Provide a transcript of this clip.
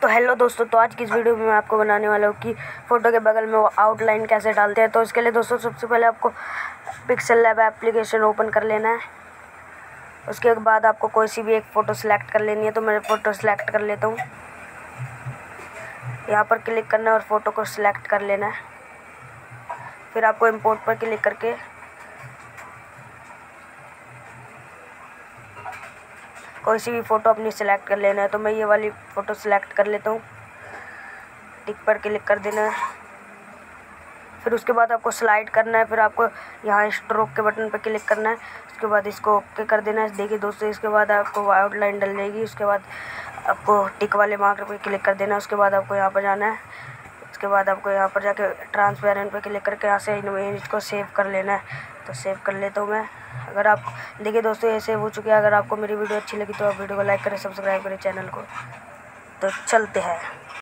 तो हेलो दोस्तों, तो आज की इस वीडियो में मैं आपको बनाने वाला हूँ कि फ़ोटो के बगल में वो आउटलाइन कैसे डालते हैं। तो इसके लिए दोस्तों सबसे पहले आपको पिक्सेल लैब एप्लीकेशन ओपन कर लेना है। उसके बाद आपको कोई सी भी एक फ़ोटो सेलेक्ट कर लेनी है। तो मैं फ़ोटो सेलेक्ट कर लेता हूँ। यहाँ पर क्लिक करना है और फ़ोटो को सिलेक्ट कर लेना है। फिर आपको इंपोर्ट पर क्लिक करके कोई सी भी फ़ोटो अपनी सेलेक्ट कर लेना है। तो मैं ये वाली फ़ोटो सेलेक्ट कर लेता हूँ। टिक पर क्लिक कर देना है। फिर उसके बाद आपको स्लाइड करना है। फिर आपको यहाँ स्ट्रोक के बटन पर क्लिक करना है। उसके बाद इसको ओके कर देना है। देखिए दोस्तों, इसके बाद आपको आउटलाइन डल जाएगी। उसके बाद आपको टिक वाले मार्कर पर क्लिक कर देना है। उसके बाद आपको यहाँ पर जाना है। उसके बाद आपको यहाँ पर जाके ट्रांसपेरेंट पे क्लिक करके यहाँ से इमेज को सेव कर लेना है। तो सेव कर लेता हूँ मैं। अगर आप देखिए दोस्तों, ये सेव हो चुकी है। अगर आपको मेरी वीडियो अच्छी लगी तो आप वीडियो को लाइक करें, सब्सक्राइब करें चैनल को। तो चलते हैं।